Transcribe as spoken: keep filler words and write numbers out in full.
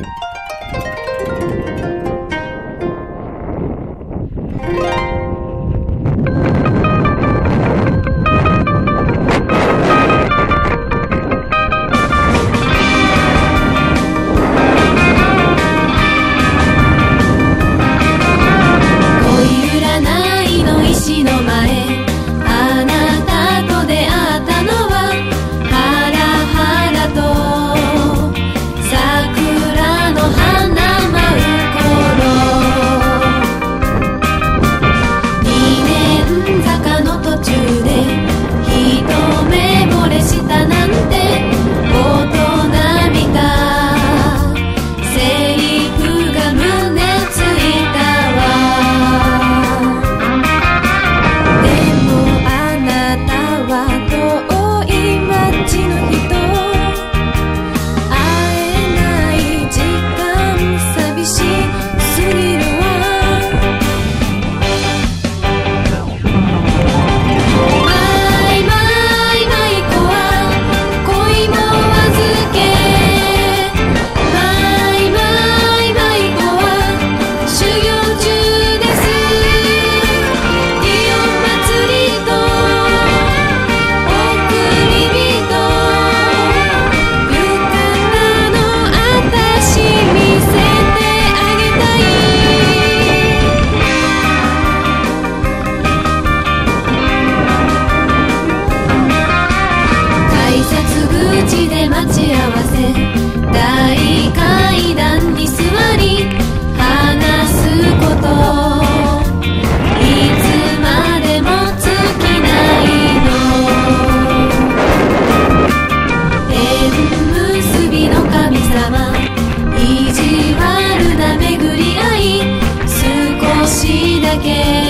石の前、あなたと出会ったのはハラハラと桜の花舞う頃、二年坂の途中で一目惚れしたなんて大人びたセリフが胸ついたわ。待ち合わせ、大階段に座り話すこと、いつまでも尽きないの。縁結びの神様、意地悪な巡り合い、少しだけ